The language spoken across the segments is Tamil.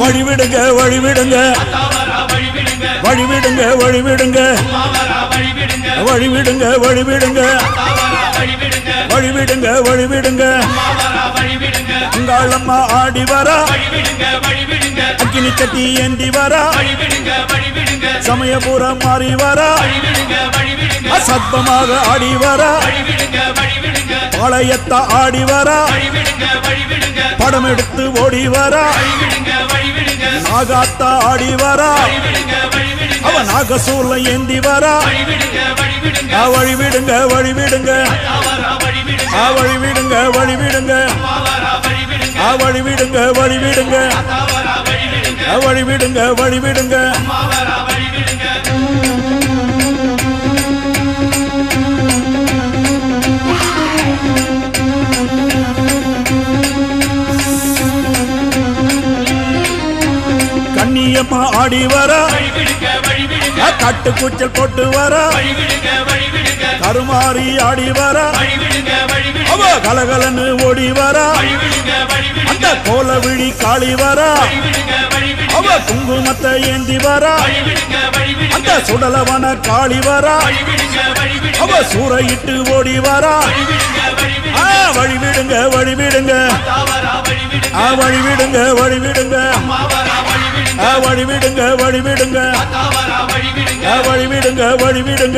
வழிவிடுங்க வழிவிடுங்க வழிவிடுங்க வழிவிடுங்க வழிவிடுங்க வழிவிடுங்க வழிவிடுங்க வழிவிடுங்க அங்காளம்மா ஆடி வரா அக்கினி கட்டி ஏந்தி வரா சமயபுரம் மாறி வரா அசத்தமாக ஆடி வரா பாளையத்த ஆடி வரா படம் எடுத்து ஓடி வரா நாகாத்தா ஆடி வரா அவ நாகசூல ஏந்தி வரா வழிவிடுங்க வழிவிடுங்க வழிவிடுங்க வழிவிடுங்க வழிவிடுங்க வழிவிடுங்க வழிவிடுங்க வழிவிடுங்க கண்ணியம்மா ஆடி வரா கட்டு கூச்சல் போட்டு வரா கருமாறி ஆடி வரா அவ கலகலன்னு ஓடி வரா அந்த கோல விழி காளி வரா அவ குங்குமத்தை ஏந்தி வரா அந்த சுடலவன காளி வரா அவ சூறையிட்டு ஓடி வரா வழிவிடுங்க வழிவிடுங்க வழிவிடுங்க வழிவிடுங்க வழிவிடுங்க வழிவிடுங்க வழிவிடுங்க வழிவிடுங்க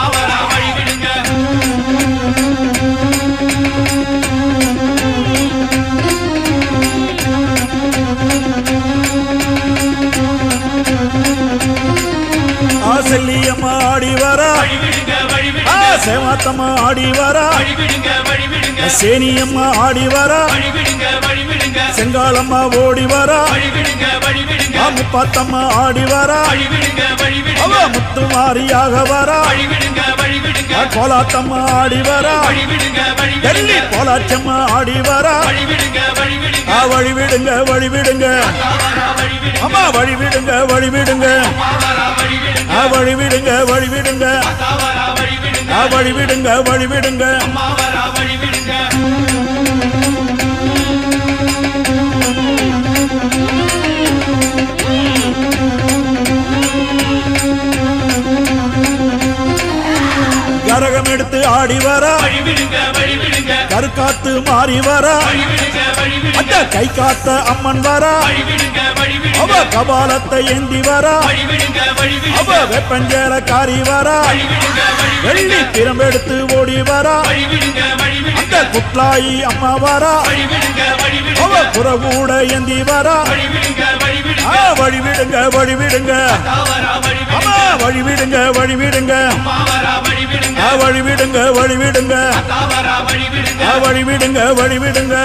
செல்லியம்மா ஆடி வரா சேவாத்தம்மா ஆடி வரா சேனியம்மா ஆடி வரா செங்காலம்மா ஓடி வரா முப்பாத்தம்மா ஆடி வரா அவ முத்துமாரியாக வரா கோலாத்தம்மா ஆடி வரா டெல்லி கோலாச்சம்மா ஆடி வரா வழிவிடுங்க வழிவிடுங்க அம்மா வழிவிடுங்க வழிவிடுங்க வழிவிடுங்க வழிவிடுங்க வழிவிடுங்க வழிவிடுங்க கரகம் எடுத்து ஆடி வரா கருக்காத்து மாறி வரா அந்த கை காத்த அம்மன் வரா அவ கபாலத்தை ஏந்தி வரா அவ வெப்பஞ்சேர காரி வரா வெள்ளி திறம்பெடுத்து ஓடி வரா அந்த குட்லாயி அம்மா வரா அவ புறகூட ஏந்தி வரா வழிவிடுங்க வழிவிடுங்க அம்மா வழிவிடுங்க வழிவிடுங்க வழிவிடுங்க வழிவிடுங்க வழிவிடுங்க வழிவிடுங்க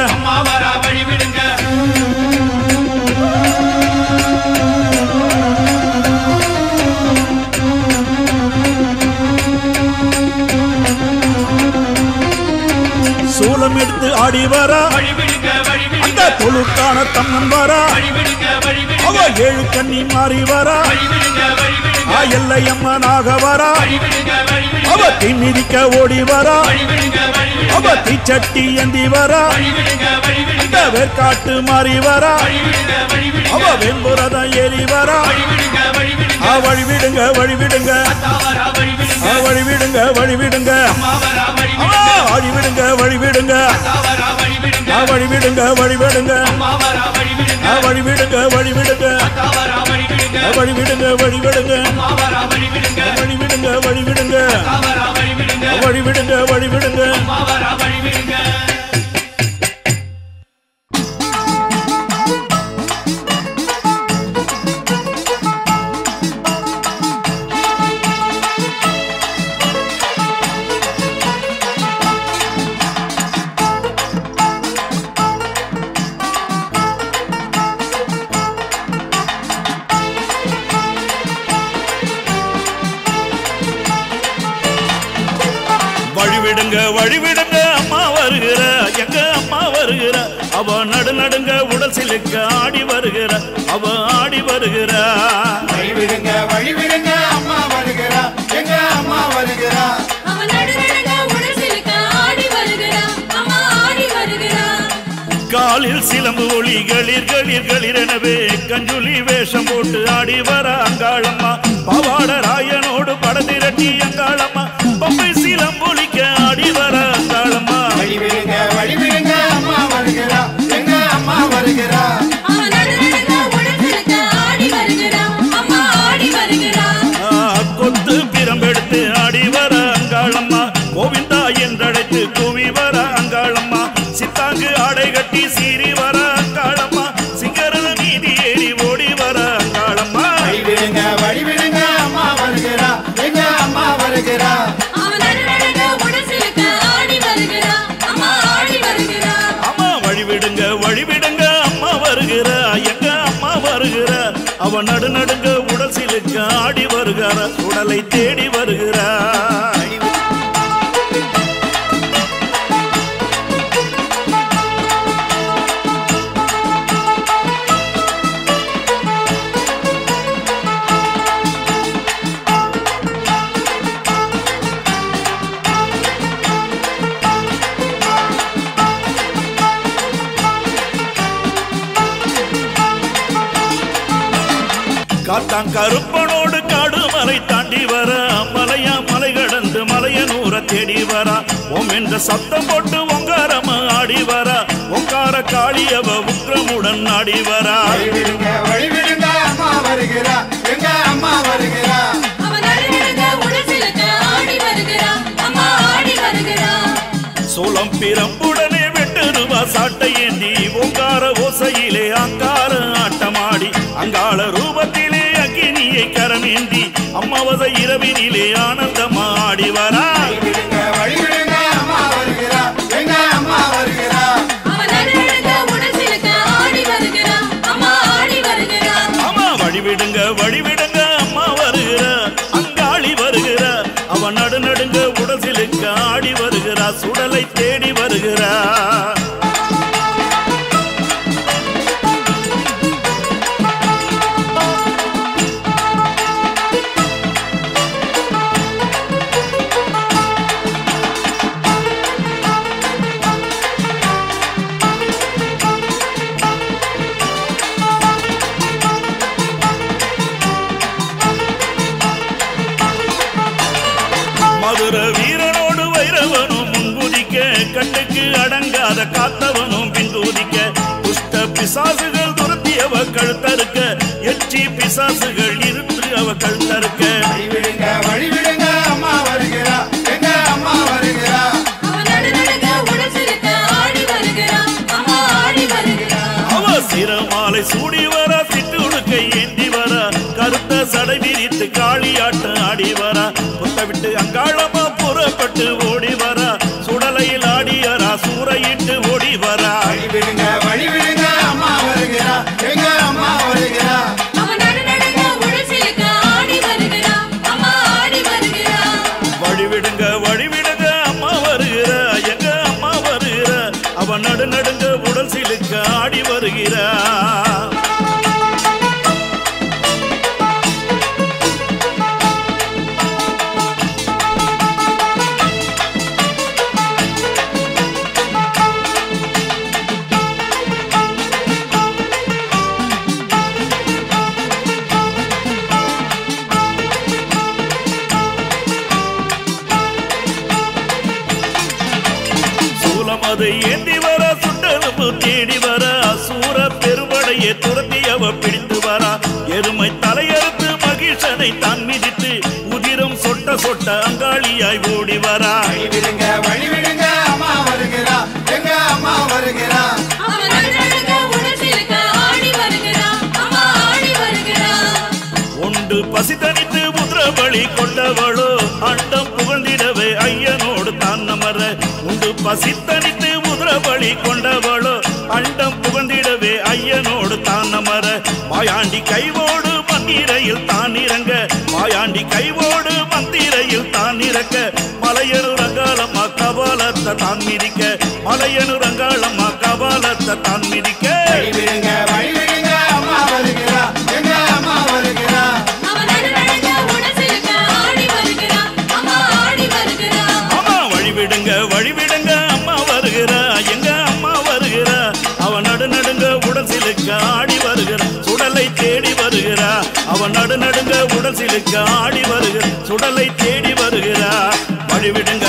சூலம் எடுத்து ஆடி வரா அந்த தொழுக்கான தம்மன் வரா அவ ஏழு கண்ணி மாறி வரா எல்லையம்மனாக வரா அவ தீமிதிக்க ஓடி வரா அவ தீச்சட்டி ஏந்தி வரா அந்த வேர்காட்டு மாறி வரா அவ வெம்புரத ஏறி வரா வழிவிடுங்க வழிவிடுங்க வழிவிடுங்க வழிவிடுங்க வழிவிடுங்க வழிவிடுங்க வழிவிடுங்க வழிவிடுங்க வழிவிடுங்க வழிவிடுங்க வழிவிடுங்க வழிவிடுங்க வழிவிடுங்க வழிவிடுங்க வழிவிடுங்க வழிவிடுங்க வழிவிடுங்க அம்மா வருகிற எங்க அம்மா வருகிற அவ நடு நடுங்க உடல் சிலுக்க ஆடி வருகிற அவ ஆடி வருகிற வழிவிடுங்க அம்மா வருகிற எங்க அம்மா வருகிற அவ நடு நடுங்க உடல் சிலுக்க ஆடி வருகிற அம்மா ஆடி வருகிற காலில் காதில் சிலம்பு ஒளி களிர் களிர் களிரெனவே கஞ்சுலி வேஷம் போட்டு ஆடி வர அங்காளம்மா பவாட ராயனோடு படதிரட்டி அங்காளம்மா பம்பை சிலம்பொலிக்க ஆடி வர அங்காளம்மா வழிவிடுங்க அம்மா வருகிறா எங்க அம்மா வருகிறா கொத்து பிரம்பெடுத்து ஆடி வர அங்காளம்மா கோவிந்தா என்றழைத்து கூவி வர அங்காளம்மா சித்தாங்கு ஆடை கட்டி சீறி வர அங்காளம்மா சிங்கரன மீதி ஏறி ஓடி வர அங்காளம்மா வழிவிடுங்க அம்மா வருகிறா எங்க அம்மா வருகிறா அம்மா வழிவிடுங்க அம்மா வருகிறா எங்க அம்மா வருகிறா அவ நடுநடுங்க உடல் சிலுக்க ஆடி வருகிறார் உடலை தேடி வருகிறார் காத்தான் கருப்பனோடு காடு மலை தாண்டி வர மலையா மலை கடந்து மலையனூர தேடி வர ஓம் என்ற சத்தம் போட்டு ஒங்காரம ஆடி வர ஒங்கார காளியவ உக்கிரமுடன் ஆடி வர வழிவிடுங்க அம்மா வருகிறா எங்க அம்மா வருகிறா சோளம் பிரம்புடனே வெட்டுருவா சாட்டை ஏந்தி ஓங்கார ஓசையிலே அங்கார ஆட்டமாடி அங்காள ரூபத்திலே அக்கினியை கரமேந்தி அம்மாவத இரவினிலே ஆனந்தமா ஆடி வரா வழிவிடுங்க அம்மா வருகிறா எங்க அம்மா வருகிறா அம்மா வழிவிடுங்க அம்மா வருகிறா அங்காளி வருகிறா அவன் நடுநடுங்க உடசிலுக்கு ஆடி வருகிறா சுடலை தேடி வருகிறா மதுர வீரனோடு வைரவனும் முன்குதிக்க கண்ணுக்கு அடங்காத காத்தவனும் பின்குதிக்க துஷ்ட பிசாசுகள் துரத்தியவ கழுத்தறுக்க எச்சி பிசாசுகள் இருத்து அவ கழுத்தறுக்க வழிவிடுங்க அம்மா வருகிறா எங்க அம்மா வருகிறா அவ சிரமாலை சூடி வர சிட்டுடுக்கை ஏந்தி வர கருத்த சடை விரித்து காளியாட்டம் ஆடி வர புத்த விட்டு அங்காளமா புறப்பட்டு ஓடி வர சுடலையில் ஆடியரா சூறையிட்டு ஓடி வரா வழிவிடுங்க அம்மா வருகிறா எங்க அம்மா வருகிறா வழிவிடுங்க அம்மா வருகிறா எங்க அம்மா வருகிறா அவன் நடுநடுங்க உடல் சிலுக்க ஆடி வருகிறா அதை ஏந்தி வர சுட்டெலும்பு தேடி வர அசூர பெருவடையை துரத்தி அவ பிடித்து வர எருமை தலையறுத்து மகிழ்ச்சனை தான் மிதித்து உதிரம் சொட்ட சொட்ட அங்காளியாய் ஓடி வரா வழிவிடுங்க அம்மா வருகிறா எங்க அம்மா வருகிறா ஒன்று பசி தனித்து முதிரபலி கொண்டவளோ அண்டம் புகழ்ந்திடவே ஐயனோடு தான் நமர உண்டு பசி தனித்து முதிரபலி கொண்டவளோ அண்டம் புகழ்ந்திடவே ஐயனோடு தான் நமர மாயாண்டி கைவோடு மந்திரையில் தான் இறங்க மாயாண்டி கைவோடு மந்திரையில் தான் இறக்க மலையனு ரங்காளம்மா கபாலத்தை தான் மிதிக்க மலையனு ரங்காளம்மா கபாலத்தை தான் மிதிக்க வழிவிடுங்க அம்மா வருகிறா எங்க அம்மா வருகிறா வழிவிடுங்க அம்மா வருகிறா எங்க அம்மா வருகிறா அவன் நடுநடுங்க தேடி வருகிறா அவன் நடுநடுங்க உடல் சிலுக்க ஆடி வருகிற சுடலை தேடி வருகிறா வழிவிடுங்க